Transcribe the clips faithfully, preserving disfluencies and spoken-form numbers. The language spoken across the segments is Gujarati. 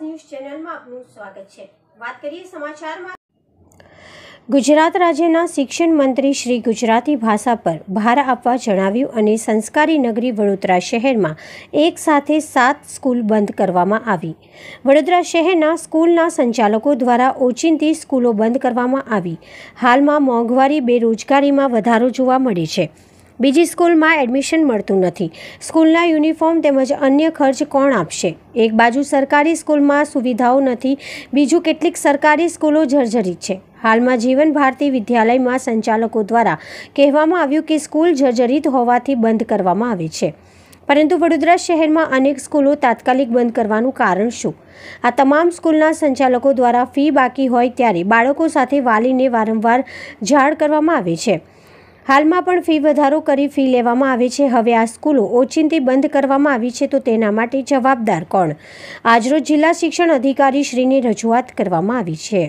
ન્યૂઝ ચેનલમાં આપનું સ્વાગત છે। વાત કરીએ સમાચારમાં। ગુજરાત રાજ્યના શિક્ષણ મંત્રી શ્રી ગુજરાતી ભાષા પર ભાર આપવા જણાવ્યું અને સંસ્કારી નગરી વડોદરા શહેરમાં એક સાથે સાત સ્કૂલ બંધ કરવામાં આવી। વડોદરા શહેરના સ્કૂલના સંચાલકો દ્વારા ઓચિંતી સ્કૂલો બંધ કરવામાં આવી। હાલમાં મોંઘવારી બેરોજગારીમાં વધારો જોવા મળે છે। બીજી સ્કૂલમાં એડમિશન મળતું નથી। સ્કૂલના યુનિફોર્મ તેમજ અન્ય ખર્ચ કોણ આપશે? એક બાજુ સરકારી સ્કૂલમાં સુવિધાઓ નથી, બીજું કેટલીક સરકારી સ્કૂલો જર્જરિત છે। હાલમાં જીવન ભારતી વિદ્યાલયમાં સંચાલકો દ્વારા કહેવામાં આવ્યું કે સ્કૂલ જર્જરિત હોવાથી બંધ કરવામાં આવે છે, પરંતુ વડોદરા શહેરમાં અનેક સ્કૂલો તાત્કાલિક બંધ કરવાનું કારણ શું? આ તમામ સ્કૂલના સંચાલકો દ્વારા ફી બાકી હોય ત્યારે બાળકો સાથે વાલીને વારંવાર જાણ કરવામાં આવે છે। હાલમાં પણ ફી વધારો કરી ફી લેવામાં આવે છે। હવે આ સ્કૂલો ઓચિંતી બંધ કરવામાં આવી છે, તો તેના માટે જવાબદાર કોણ? આજરોજ જિલ્લા શિક્ષણ અધિકારી શ્રીને રજૂઆત કરવામાં આવી છે।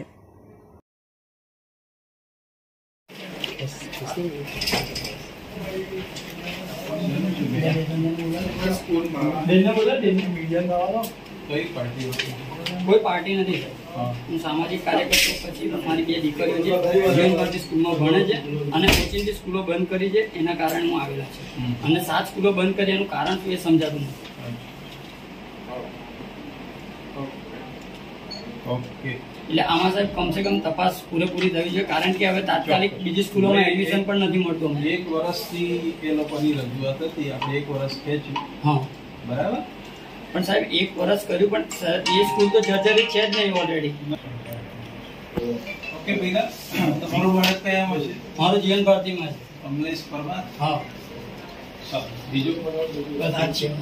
कोई पार्टी नहीं सर, હું સામાજિક કાર્યકર્તા પછી મારી બે દીકરીઓ છે જીવન ભારતી સ્કૂલમાં ભણે છે અને ઓચિંતી સ્કૂલો બંધ કરી છે, એના કારણે હું આવેલા છે અને સાત સ્કૂલો બંધ કરી એનું કારણ શું એ સમજાતું નથી। એટલે આમાં સાહેબ કમસે કમ તપાસ પૂરેપૂરી થવી છે, કારણ કે હવે તાત્કાલિક બીજી સ્કૂલોમાં એડમિશન પણ નથી મળતું। એક વર્ષથી એ લોકોની રજૂઆત હતી, આપણે એક વર્ષ ખેંચ્યું। હા બરાબર, પણ સાહેબ એક વર્ષ કર્યું પણ એ સ્કૂલ તો જર્જરિત છે જ નહીં ઓલરેડી। ઓકે ભૈયા, તમારું બાળક કયામાં છે? મારું જીવન ભારતીમાં છે। કમલેશ પરમાર। હા બીજું બધા છે।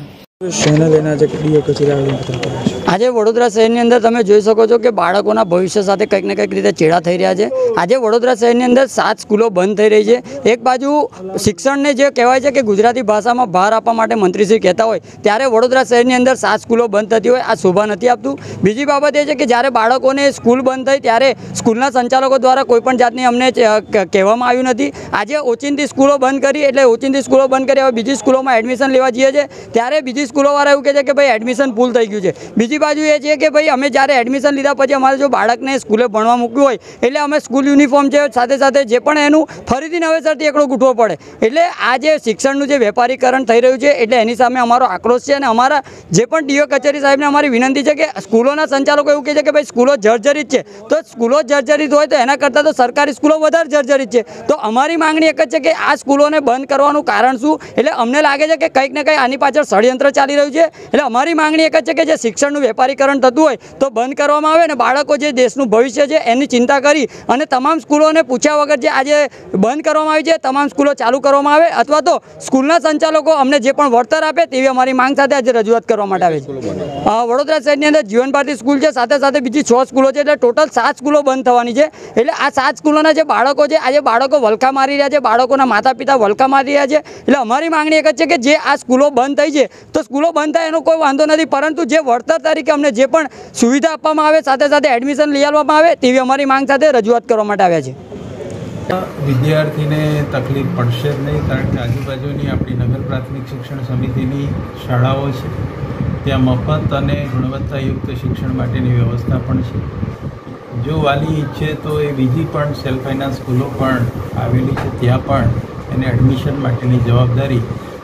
આજે વડોદરા શહેરની અંદર તમે જોઈ શકો છો કે બાળકોના ભવિષ્ય સાથે કંઈક ને કંઈક રીતે ચેડા થઈ રહ્યા છે। આજે વડોદરા શહેરની અંદર સાત સ્કૂલો બંધ થઈ રહી છે। એક બાજુ શિક્ષણને જે કહેવાય છે કે ગુજરાતી ભાષામાં ભાર આપવા માટે મંત્રીશ્રી કહેતા હોય, ત્યારે વડોદરા શહેરની અંદર સાત સ્કૂલો બંધ થતી હોય, આ શોભા નથી આપતું। બીજી બાબત એ છે કે જ્યારે બાળકોને સ્કૂલ બંધ થઈ ત્યારે સ્કૂલના સંચાલકો દ્વારા કોઈપણ જાતની અમને કહેવામાં આવ્યું નથી। આજે ઓચિંતી સ્કૂલો બંધ કરી એટલે ઓચિંતી સ્કૂલો બંધ કરી હવે બીજી સ્કૂલોમાં એડમિશન લેવા જઈએ છીએ ત્યારે બીજી સ્કૂલોવાળા એવું કહે છે કે ભાઈ એડમિશન ફૂલ થઈ ગયું છે। બીજી બાજુ એ છે કે ભાઈ અમે જ્યારે એડમિશન લીધા પછી અમારે જો બાળકને સ્કૂલે ભણવા મૂક્યું હોય એટલે અમે સ્કૂલ યુનિફોર્મ છે સાથે સાથે જે પણ એનું ફરીથી નવેસરથી એકડો ગૂંથવો પડે। એટલે આ જે શિક્ષણનું જે વેપારીકરણ થઈ રહ્યું છે એટલે એની સામે અમારો આક્રોશ છે અને અમારા જે પણ ડીઓ કચેરી સાહેબને અમારી વિનંતી છે કે સ્કૂલોના સંચાલકો એવું કહે છે કે ભાઈ સ્કૂલો જર્જરિત છે, તો સ્કૂલો જર્જરિત હોય તો એના કરતાં તો સરકારી સ્કૂલો વધારે જર્જરિત છે। તો અમારી માંગણી એક જ છે કે આ સ્કૂલોને બંધ કરવાનું કારણ શું? એટલે અમને લાગે છે કે કંઈક ને કંઈક આની પાછળ ષડયંત્ર ચાલી રહ્યું છે। એટલે અમારી માંગણી એક જ છે કે જે શિક્ષણનું વેપારીકરણ થતું હોય તો બંધ કરવામાં આવે ને બાળકો જે દેશનું ભવિષ્ય છે એની ચિંતા કરી અને તમામ સ્કૂલોને પૂછ્યા વગર જે આજે બંધ કરવામાં આવી છે તમામ સ્કૂલો ચાલુ કરવામાં આવે, અથવા તો સ્કૂલના સંચાલકો અમને જે પણ વળતર આપે તેવી અમારી માંગ સાથે આજે રજૂઆત કરવા માટે આવે છે। વડોદરા શહેરની અંદર જીવન ભારતી સ્કૂલ છે, સાથે સાથે બીજી છ સ્કૂલો છે, એટલે ટોટલ સાત સ્કૂલો બંધ થવાની છે। એટલે આ સાત સ્કૂલોના જે બાળકો છે આજે બાળકો વલખા મારી રહ્યા છે, બાળકોના માતા પિતા વલખા મારી રહ્યા છે। એટલે અમારી માંગણી એક જ છે કે જે આ સ્કૂલો બંધ થઈ છે તો સ્કૂલો બંધ થાય એનો કોઈ વાંધો નથી, પરંતુ જે વળતર તરીકે અમને જે પણ સુવિધા આપવામાં આવે સાથે સાથે એડમિશન લઈ આવવામાં આવે તેવી અમારી માંગ સાથે રજૂઆત કરવા માટે આવ્યા છે। વિદ્યાર્થીને તકલીફ પડશે જ નહીં, કારણ કે આજુબાજુની આપણી નગર પ્રાથમિક શિક્ષણ સમિતિની શાળાઓ છે, ત્યાં મફત અને ગુણવત્તાયુક્ત શિક્ષણ માટેની વ્યવસ્થા પણ છે। જો વાલી ઈચ્છે તો એ બીજી પણ સેલ્ફ ફાઇનાન્સ સ્કૂલો પણ આવેલી છે, ત્યાં પણ એને એડમિશન માટેની જવાબદારી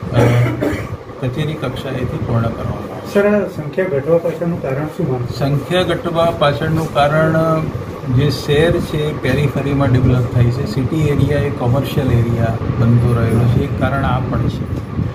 કચેરી કક્ષાએથી પૂર્ણ કરવામાં આવે। સર, સંખ્યા ઘટવા પાછળનું કારણ શું માનો? સંખ્યા ઘટવા પાછળનું કારણ જે શહેર છે એ પેરીફરીમાં ડેવલપ થાય છે, સિટી એરિયા એ કોમર્શિયલ એરિયા બનતો રહેલો છે, એક કારણ આ પણ છે।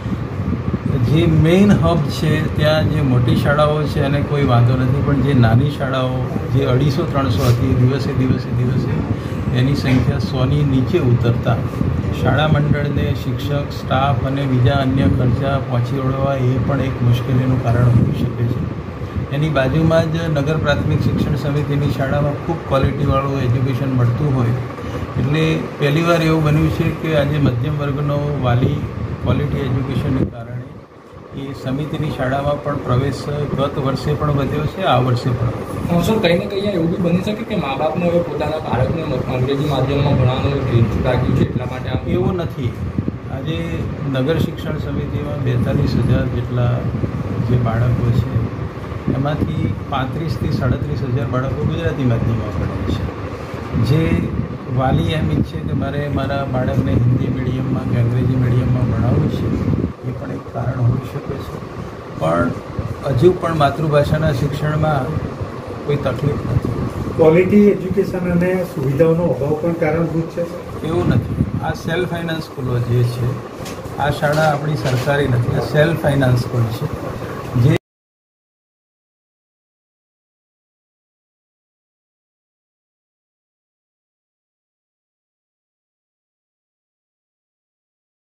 જે મેઇન હબ છે ત્યાં જે મોટી શાળાઓ છે એને કોઈ વાંધો નથી, પણ જે નાની શાળાઓ જે અઢીસો ત્રણસો હતી દિવસે દિવસે દિવસે એની સંખ્યા સોની નીચે ઉતરતા શાળા મંડળને શિક્ષક સ્ટાફ અને બીજા અન્ય ખર્ચા પહોંચી વળવા એ પણ એક મુશ્કેલીનું કારણ હોઈ શકે છે। એની બાજુમાં જ નગર પ્રાથમિક શિક્ષણ સમિતિની શાળામાં ખૂબ ક્વોલિટીવાળું એજ્યુકેશન મળતું હોય એટલે પહેલીવાર એવું બન્યું છે કે આજે મધ્યમ વર્ગનો વાલી ક્વોલિટી એજ્યુકેશનને કારણે એ સમિતિની શાળામાં પણ પ્રવેશ ગત વર્ષે પણ વધ્યો છે, આ વર્ષે પણ। સર, કંઈ ને કંઈ એવું બી બની શકે કે મા બાપને હવે પોતાના બાળકને અંગ્રેજી માધ્યમમાં ભણાવવાનું ઇચ્છુક રાખ્યું છે એટલા માટે આમ એવું નથી। આજે નગર શિક્ષણ સમિતિમાં બેતાલીસ હજાર જેટલા જે બાળકો છે એમાંથી પાંત્રીસથી સાડત્રીસ હજાર બાળકો ગુજરાતી માધ્યમમાં ભણે છે. જે વાલી એમ ઈચ્છે કે મારે મારા બાળકને હિન્દી મીડિયમમાં કે અંગ્રેજી મીડિયમમાં ભણાવવું છે, એ પણ એક કારણ હોઈ શકે છે. પણ હજુ પણ માતૃભાષાના શિક્ષણમાં કોઈ તકલીફ નથી. ક્વોલિટી એજ્યુકેશન અને સુવિધાઓનો અભાવ પણ કારણભૂત છે. એવું નથી. આ સેલ્ફ ફાઇનાન્સ સ્કૂલો જે છે, આ શાળા આપણી સરકારી નથી, આ સેલ્ફ ફાઇનાન્સ સ્કૂલ છે.